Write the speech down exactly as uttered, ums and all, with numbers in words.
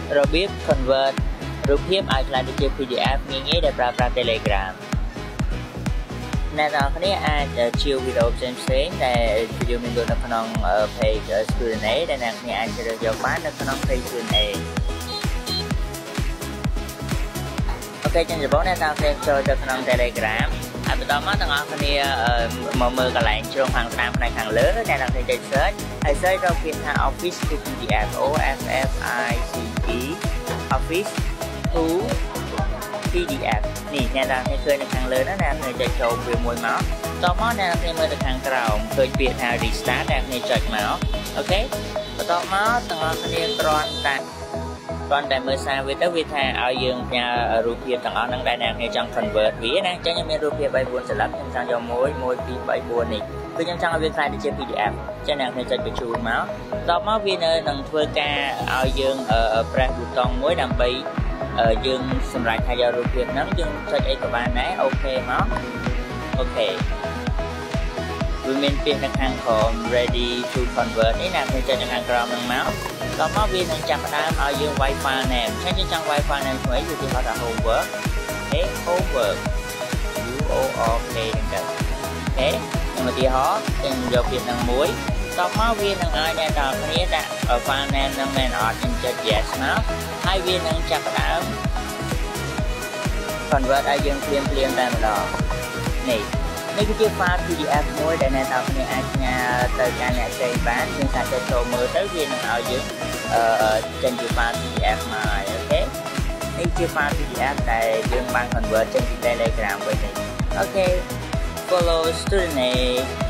របៀប convert រូបភាពឲ្យក្លាយទៅជា pê đê ép ងាយៗដែលប្រើប្រាស់ Telegram អ្នកទាំងអស់គ្នាអាចជាវីដេអូផ្សេងៗដែលយើងមាននៅក្នុង page student A ដែលអ្នកគ្នាអាចជ្រើសយកបាននៅក្នុង page student A អូខេចឹងដំបូងអ្នកទាំងអស់គ្នាចូលទៅក្នុង Telegram ហើយបន្តមកទាំងអស់គ្នាមកមើលកន្លែងជ្រុងខាងស្ដាំផ្នែកខាងលើអ្នកទាំងអស់គ្នាចុច search ហើយ search រកពាក្យថា Office to ពី ឌី អេฟ O F F I C E Office to ពី ឌី អេฟ នេះអ្នកទាំងអស់គ្នាឃើញនៅខាងលើហ្នឹងអ្នកទាំងអស់គ្នាចុចចូលវាមួយមកតមកអ្នកទាំងអស់គ្នាមើលទៅខាងក្រោមឃើញពាក្យថា restart អ្នកទាំងអស់គ្នាចុចមកអូខេបន្តមកទាំងអស់គ្នាគ្រាន់តែគ្រាន់តែមើលសារវាទៅវាថាឲ្យយើងផ្ញើរូបភាពទាំងអស់ហ្នឹងដែលអ្នកគ្នាចង់ convert វាណាអញ្ចឹងខ្ញុំមានរូបភាព 3 4 ស្លឹកខ្ញុំចង់យកមួយ 1 2 3 4នេះគឺខ្ញុំចង់ឲ្យវាខ្លាយទៅជា pê đê ép អញ្ចឹងអ្នកគ្នាចុចបញ្ជូនមកតមកវានៅនឹងធ្វើការឲ្យយើង press ប៊ូតុងមួយដើម្បីយើងសម្រាប់ថាយករូបភាពហ្នឹងយើងចុចអីក៏បានដែរអូខេមកអូខេវាមានពាក្យនៅខាងក្រោម ready to convert នេះអ្នកគ្នាចុចនៅខាងក្រោមហ្នឹងមកតមកវានឹងចាប់ផ្ដើមឲ្យយើងវាយ file name អញ្ចឹងយើងចង់វាយ file name ថ្មីគឺគេហៅថា homework ហេ homework U O R K ហ្នឹងទៅអូខេខ្ញុំឧទាហរណ៍ខ្ញុំយកពាក្យហ្នឹងមួយតមកវានឹងឲ្យអ្នកទាំងគ្នាដាក់ file name ហ្នឹងមែនអត់ខ្ញុំចុច yes មកហើយវានឹងចាប់ផ្ដើម convert ឲ្យយើងភ្លាមភ្លាមតែម្ដងនេះនេះគឺជា file pê đê ép មួយដែលអ្នកទាំងគ្នាអាចផ្ញើទៅកាន់អ្នកផ្សេងបានយើងអាចចុចចូលមើលទៅវានឹងឲ្យយើងអឺចេញជា file pê đê ép មកហើយអូខេនេះជា file pê đê ép ដែលយើងបាន convert ចេញពី Telegram វិញនេះអូខេ follow student A